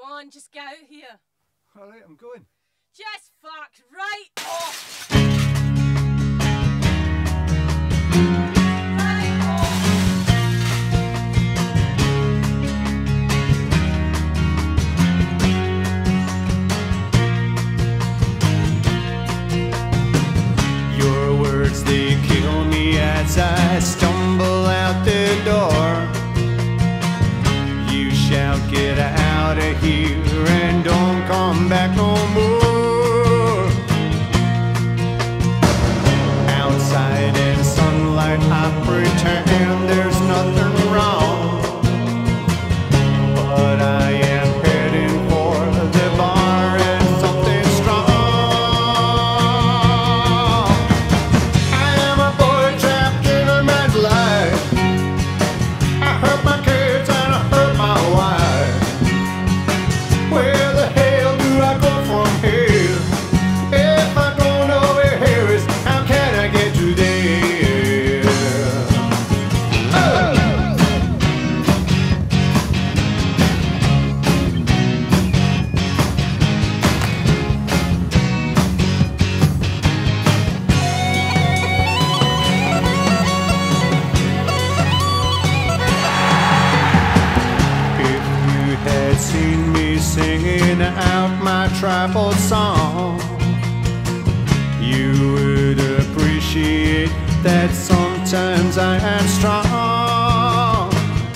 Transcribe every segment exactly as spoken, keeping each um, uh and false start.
on, just get out here. Alright, I'm going. Just fuck right off. Right off. Your words, they kill me as I stumble out the door. You shall get out of here and don't come back no more. Outside in sunlight I pretend there's nothing wrong, but I am heading for the bar and something strong. I am a boy trapped in a man's life. I hurt my kids and I hurt my wife. Where the hell do I go from here? If I don't know where here is, how can I get to there? Oh! If you had seen me singing out my tribal song, you would appreciate that sometimes I am strong.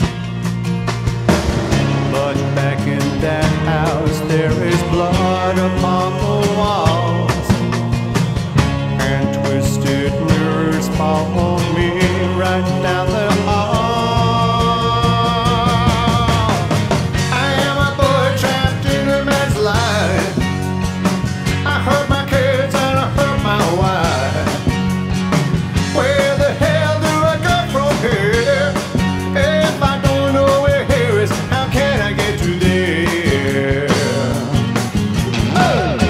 But back in that house there is blood upon the walls, and twisted mirrors follow me right down the hall. I am a boy trapped in a man's life. I hurt my kids and I hurt my wife. Where the hell do I go from here? If I don't know where here is, how can I get to there? Oh!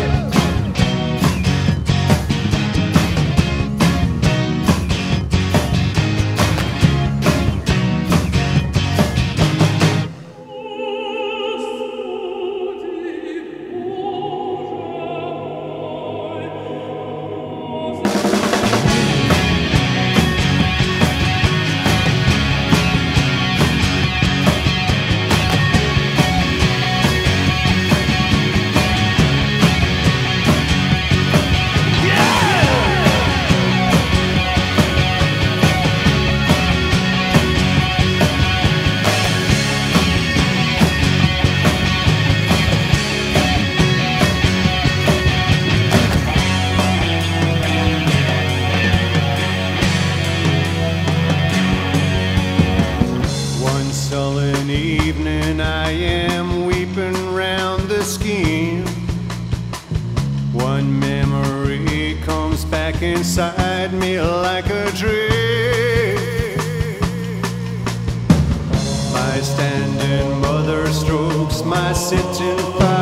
One sullen evening I am weeping round the scheme. One memory comes back inside me like a dream. My standing mother strokes my sitting